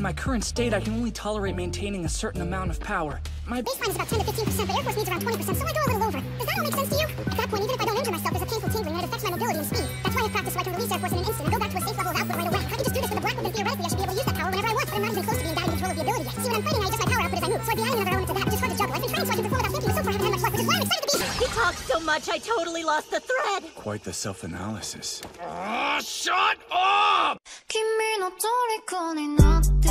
my current state, I can only tolerate maintaining a certain amount of power. My baseline is about 10 to 15%, but Air Force needs around 20%, so I go a little over. Does that all make sense to you? At that point, even if I don't injure myself, there's a painful tingling and it affects my mobility and speed. That's why I practice so I can release Air Force in an instant and go back to a safe level of output right away. I can just do this with a black weapon. Theoretically, I should be able to use that power whenever I want, but I'm not even close to being guided control of the ability yet. See, when I'm fighting, I adjust my power output as I move, so I'd be adding another element to that, which is hard to juggle. I've been training so I can perform without thinking, so far I haven't had much luck, which is why I'm excited to be here. He talked so much, I totally lost the thread. Quite the self-analysis. Shut up! 君の虜になって